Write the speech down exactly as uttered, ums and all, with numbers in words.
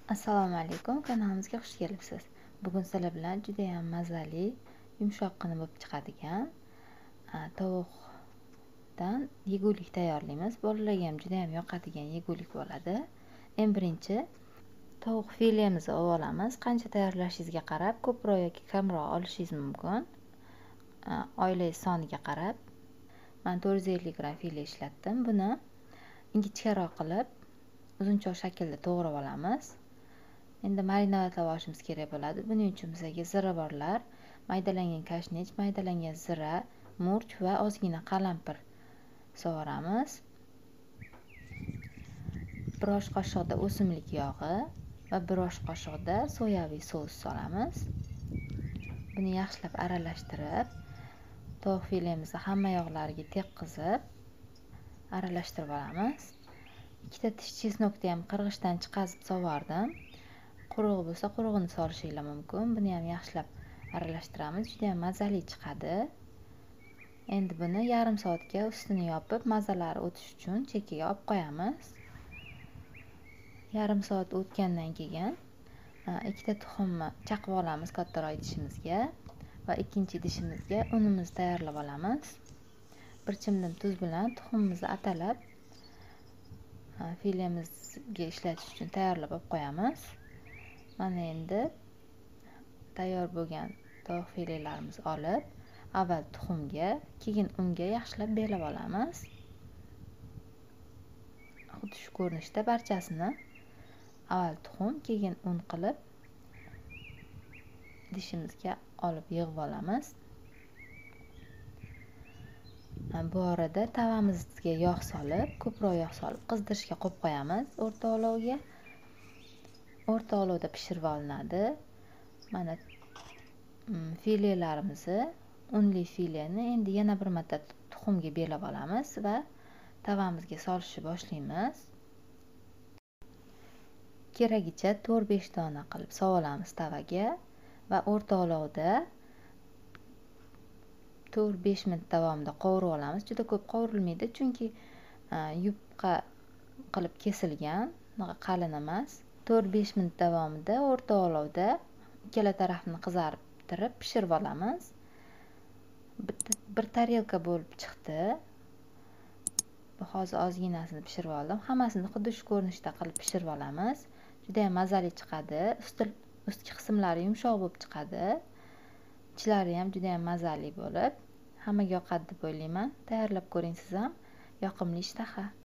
Assalomu alaykum, kanalimizga xush kelibsiz. Bugun sizlar bilan juda ham mazali, yumshoqqina bo'lib chiqadigan tovuqdan yegulik tayyorlaymiz. Bolalarga ham juda ham yoqadigan yegulik bo'ladi. Eng birinchi tovuq filemizni olib olamiz. Qancha tayyorlashingizga qarab, ko'proq yoki kamroq olishingiz mumkin. Oilangiz soniga qarab. Men to'rt yuz ellik gramm file ishlatdim. Buni ingichkaroq qilib uzunchoq shaklda to'g'rab olamiz. Endi marinadlab olishimiz kerak bo'ladi. Buning uchun bizga ziravorlar, maydalangan kashnich, maydalangan zira, murch va ozgina qalampir sovuramiz. bir osh qoshiqda o'simlik yog'i va bir osh qoshiqda soyaviy sos solamiz. Buni yaxshilab aralashtirib, tovuq filemizni hamma yog'lariga tekkizib aralashtirib olamiz. Ikkita tish chesnokni ham qirg'ichdan chiqazib sovardim. Quruq bo'lsa qurug'ini solishingiz mumkin. Buni ham yaxshilab aralashtiramiz. Juda ham mazali chiqadi. Endi buni yarim soatga ustini yopib, mazalari o'tish uchun chekkaga olib qo'yamiz. Yarim soat o'tgandan keyin ikkita tuxumni chaqib olamiz kattaroq idishimizga va ikkinchi idishimizga unimizni tayyorlab olamiz. Bir chimdim tuz bilan tuxumimizni atalab filemizga ishlatish uchun tayyorlab olib qo'yamiz. Mana endi tayyor bo'lgan tovuq filelarimizni olib, avval tuxumga, keyin unga yaxshilab belab olamiz. Xuddi shu ko'rinishda barchasini avval tuxum, keyin un qilib idishimizga olib yig'ib olamiz. Bu orada tavamizga yog' solib, ko'proq yog' solib qizdirishga qo'yib qo'yamiz o'rta olovga. O'rta olovda pishirib olinadi. Mana filelarimizni, unli fileni endi yana bir marta tuxumga belab olamiz va tavamizga solishni boshlaymiz. Keragicha to'rt besh dona qilib sovolamiz tavaga va o'rta olovda to'rt besh minut davomida qovurib olamiz. Juda ko'p qovurilmaydi, chunki yupqa qilib kesilgan, qalin emas. to'rt besh minut davomida o'rta olovda ikkala tarafini qizartirib pishirib olamiz. Bir tarelka bo'lib chiqdi. Hozir ozginasini pishirib oldim. Hammasini xuddi shu ko'rinishda qilib pishirib olamiz. Juda ham mazali chiqadi. Ustki qismlari yumshoq bo'lib chiqadi. Ichlari ham juda ham mazali bo'lib, hammaga yoqadi deb o'ylayman. Tayyorlab ko'ring siz ham. Yoqimli ishtaha.